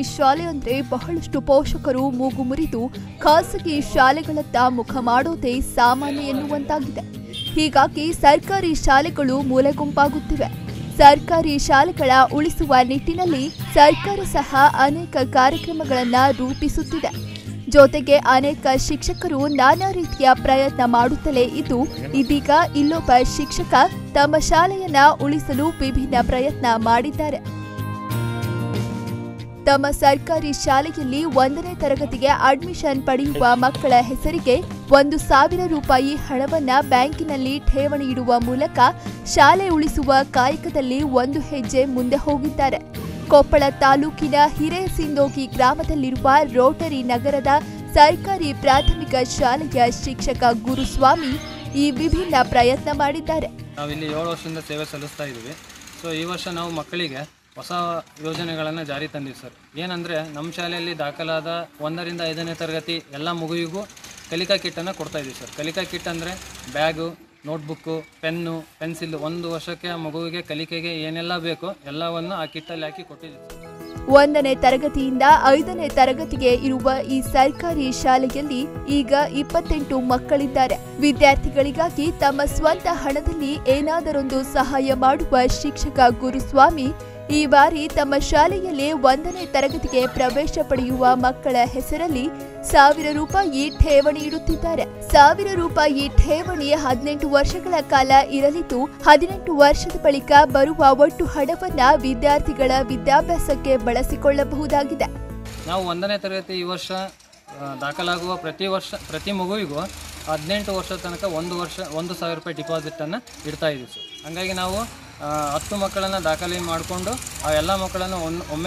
ಶಾಲೆ ಅಂದ್ರೆ ಬಹಳಷ್ಟು ಪೋಷಕರು ಮೂಗು ಮುರಿದು ಖಾಸಗಿ ಶಾಲೆಗಳತ್ತ ಮುಖ ಮಾಡೋದೇ ಸಾಮಾನ್ಯ ಎನ್ನುವಂತಾಗಿದೆ. ಹೀಗಾಗಿ ಸರ್ಕಾರಿ ಶಾಲೆಗಳು ಮೂಲೆಗುಂಪಾಗುತ್ತಿವೆ. ಸರ್ಕಾರಿ ಶಾಲೆಗಳ ಉಳಿಸುವ ನಿಟ್ಟಿನಲ್ಲಿ ಸರ್ಕಾರ ಸಹ ಅನೇಕ ಕಾರ್ಯಕ್ರಮಗಳನ್ನು ರೂಪಿಸುತ್ತಿದೆ. ಜೊತೆಗೆ ಅನೇಕ ಶಿಕ್ಷಕರು ನಾನಾ ರೀತಿಯ ಪ್ರಯತ್ನ ಮಾಡುತ್ತಲೇ ಇದ್ದು, ಇದೀಗ ಇಲ್ಲೊಬ್ಬ ಶಿಕ್ಷಕ ತಮ್ಮ ಶಾಲೆಯನ್ನ ಉಳಿಸಲು ವಿಭಿನ್ನ ಪ್ರಯತ್ನ ಮಾಡಿದ್ದಾರೆ. ತಮ್ಮ ಸರ್ಕಾರಿ ಶಾಲೆಯಲ್ಲಿ 1ನೇ ತರಗತಿಗೆ ಅಡ್ಮಿಷನ್ ಪಡೆಯುವ ಮಕ್ಕಳ ಹೆಸರಿಗೆ 1,000 ರೂಪಾಯಿ ಹಣವನ್ನ ಬ್ಯಾಂಕಿನಲ್ಲಿ ಠೇವಣಿ ಇಡುವ ಮೂಲಕ ಶಾಲೆ ಉಳಿಸುವ ಕಾಯಕದಲ್ಲಿ ಒಂದು ಹೆಜ್ಜೆ ಮುಂದೆ ಹೋಗಿದ್ದಾರೆ. ಕೊಪ್ಪಳ ತಾಲೂಕಿನ ಹಿರೇಸಿಂದೋಗಿ ಗ್ರಾಮದಲ್ಲಿರುವ ರೋಟರಿ ನಗರದ ಸರ್ಕಾರಿ ಪ್ರಾಥಮಿಕ ಶಾಲೆಯ ಶಿಕ್ಷಕ ಗುರುಸ್ವಾಮಿ ಈ ವಿಭಿನ್ನ ಪ್ರಯತ್ನ ಮಾಡಿದ್ದಾರೆ. ನಾವಿಲ್ಲಿ 7 ವರ್ಷದಿಂದ ಸೇವೆ ಸಲ್ಲಿಸ್ತಾ ಇದ್ದೀವಿ. ಸೊ ಈ ವರ್ಷ ನಾವು ಮಕ್ಕಳಿಗೆ ಹೊಸ ಯೋಜನೆಗಳನ್ನು ಜಾರಿ ತಂದಿವಿ ಸರ್. ಏನಂದರೆ ನಮ್ಮ ಶಾಲೆಯಲ್ಲಿ ದಾಖಲಾದ 1ರಿಂದ 5ನೇ ತರಗತಿ ಎಲ್ಲ ಮಗುವಿಗೂ ಕಲಿಕಾ ಕಿಟ್ಟನ್ನು ಕೊಡ್ತಾ ಇದ್ದೀವಿ ಸರ್. ಕಲಿಕಾ ಕಿಟ್ ಅಂದರೆ ಬ್ಯಾಗು, ನೋಟ್ಬುಕ್ಕು, ಪೆನ್ನು, ಪೆನ್ಸಿಲ್, 1 ವರ್ಷಕ್ಕೆ ಆ ಮಗುವಿಗೆ ಕಲಿಕೆಗೆ ಏನೆಲ್ಲ ಬೇಕೋ ಎಲ್ಲವನ್ನು ಆ ಕಿಟ್ಟಲ್ಲಿ ಹಾಕಿ ಕೊಟ್ಟಿದ್ದೀವಿ ಸರ್. 1ನೇ ತರಗತಿಯಿಂದ 5ನೇ ತರಗತಿಗೆ ಇರುವ ಈ ಸರ್ಕಾರಿ ಶಾಲೆಯಲ್ಲಿ ಈಗ 28 ಮಕ್ಕಳಿದ್ದಾರೆ. ವಿದ್ಯಾರ್ಥಿಗಳಿಗಾಗಿ ತಮ್ಮ ಸ್ವಂತ ಹಣದಲ್ಲಿ ಏನಾದರೊಂದು ಸಹಾಯ ಮಾಡುವ ಶಿಕ್ಷಕ ಗುರುಸ್ವಾಮಿ ಈ ಬಾರಿ ತಮ್ಮ ಶಾಲೆಯಲ್ಲಿ 1ನೇ ತರಗತಿಗೆ ಪ್ರವೇಶ ಪಡೆಯುವ ಮಕ್ಕಳ ಹೆಸರಲ್ಲಿ 1,000 ರೂಪಾಯಿ ಠೇವಣಿ ಇಡುತ್ತಿದ್ದಾರೆ. 1,000 ರೂಪಾಯಿ ಠೇವಣಿ 18 ವರ್ಷಗಳ ಕಾಲ ಇರಲಿದ್ದು, 18 ವರ್ಷದ ಬಳಿಕ ಬರುವ ಒಟ್ಟು ಹಣವನ್ನ ವಿದ್ಯಾರ್ಥಿಗಳ ವಿದ್ಯಾಭ್ಯಾಸಕ್ಕೆ ಬಳಸಿಕೊಳ್ಳಬಹುದಾಗಿದೆ. ನಾವು 1ನೇ ತರಗತಿ ಈ ವರ್ಷ ದಾಖಲಾಗುವ ಪ್ರತಿ ಮಗುವಿಗೂ 18 ವರ್ಷದ ತನಕ 1,000 ರೂಪಾಯಿ ಡಿಪಾಸಿಟನ್ನು ಇಡ್ತಾ ಇದ್ದೀವಿ ಸರ್. ಹಾಗಾಗಿ ನಾವು 10 ಮಕ್ಕಳನ್ನು ದಾಖಲೆ ಮಾಡಿಕೊಂಡು ಆ ಎಲ್ಲ ಮಕ್ಕಳನ್ನು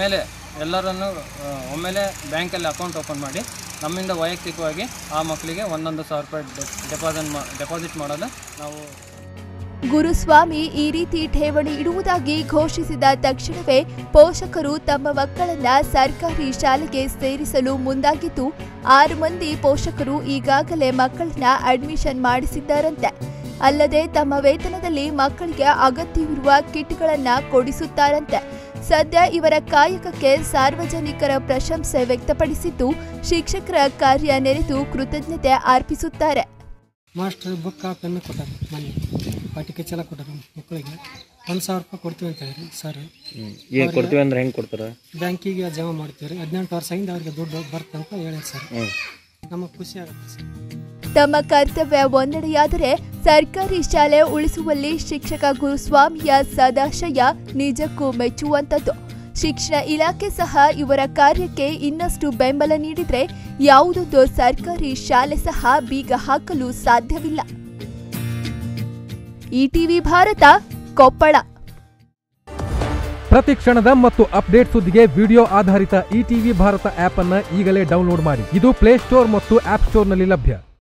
ಎಲ್ಲರನ್ನು ಒಮ್ಮೆಲೆ ಬ್ಯಾಂಕಲ್ಲಿ ಅಕೌಂಟ್ ಓಪನ್ ಮಾಡಿ ನಮ್ಮಿಂದ ವೈಯಕ್ತಿಕವಾಗಿ ಆ ಮಕ್ಕಳಿಗೆ 1,000 ರೂಪಾಯಿ ಡೆಪಾಸಿಟ್ ಮಾಡಲು ನಾವು. ಗುರುಸ್ವಾಮಿ ಈ ರೀತಿ ಠೇವಣಿ ಇಡುವುದಾಗಿ ಘೋಷಿಸಿದ ತಕ್ಷಣವೇ ಪೋಷಕರು ತಮ್ಮ ಮಕ್ಕಳನ್ನ ಸರ್ಕಾರಿ ಶಾಲೆಗೆ ಸೇರಿಸಲು ಮುಂದಾಗಿದ್ದು, 6 ಮಂದಿ ಪೋಷಕರು ಈಗಾಗಲೇ ಮಕ್ಕಳನ್ನ ಅಡ್ಮಿಷನ್ ಮಾಡಿಸಿದ್ದಾರಂತೆ. ಅಲ್ಲದೆ ತಮ್ಮ ವೇತನದಲ್ಲಿ ಮಕ್ಕಳಿಗೆ ಅಗತ್ಯವಿರುವ ಕಿಟ್ಗಳನ್ನು ಕೊಡಿಸುತ್ತಾರಂತೆ. ಸದ್ಯ ಇವರ ಕಾಯಕಕ್ಕೆ ಸಾರ್ವಜನಿಕರ ಪ್ರಶಂಸೆ ವ್ಯಕ್ತಪಡಿಸಿದ್ದು, ಶಿಕ್ಷಕರ ಕಾರ್ಯ ನೆನೆದು ಕೃತಜ್ಞತೆ ಅರ್ಪಿಸುತ್ತಾರೆ. ಮಾಸ್ಟರ್ ಬುಕ್ ಪೆನ್ನು ಕೊಟ್ಟಾರೆ, ಮನೆ ಪಾಟಿಕೆ ಚಲ ಕೊಟ್ಟಾರೆ ಮಕ್ಕಳಿಗೆ 1,000 ರೂಪಾಯಿ ಕೊಡ್ತೀವಿ ಅಂತ ಹೇಳಿ ಸರ್. ಏನು ಕೊಡ್ತೀವಿ ಅಂದ್ರೆ ಹೆಂಗೆ ಕೊಡ್ತಾರೆ? ಬ್ಯಾಂಕಿಗೆ ಜಮಾ ಮಾಡ್ತೀವಿ. 18 ವರ್ಷದಿಂದ ಅವ್ರಿಗೆ ದುಡ್ಡು ಬರ್ತಂತ ಹೇಳಿ ಸರ್. ನಮಗೆ ಖುಷಿ ಆಗುತ್ತೆ ಸರ್. ತಮ್ಮ ಕರ್ತವ್ಯ ಒಂದೆಡೆಯಾದರೆ ಸರ್ಕಾರಿ ಶಾಲೆ ಉಳಿಸುವಲ್ಲಿ ಶಿಕ್ಷಕ ಗುರುಸ್ವಾಮಿಯ ಸದಾಶಯ ನಿಜಕ್ಕೂ ಮೆಚ್ಚುವಂಥದ್ದು. ಶಿಕ್ಷಣ ಇಲಾಖೆ ಸಹ ಇವರ ಕಾರ್ಯಕ್ಕೆ ಇನ್ನಷ್ಟು ಬೆಂಬಲ ನೀಡಿದರೆ ಯಾವುದೊಂದು ಸರ್ಕಾರಿ ಶಾಲೆ ಸಹ ಬೀಗ ಹಾಕಲು ಸಾಧ್ಯವಿಲ್ಲ. ETV ಭಾರತ, ಕೊಪ್ಪಳ. ಪ್ರತಿ ಕ್ಷಣದ ಮತ್ತು ಅಪ್ಡೇಟ್ ಸುದ್ದಿಗೆ ವಿಡಿಯೋ ಆಧಾರಿತ ETV ಭಾರತ ಆಪ್ ಅನ್ನು ಈಗಲೇ ಡೌನ್ಲೋಡ್ ಮಾಡಿ. ಇದು ಪ್ಲೇಸ್ಟೋರ್ ಮತ್ತು ಆಪ್ ಸ್ಟೋರ್ನಲ್ಲಿ ಲಭ್ಯ.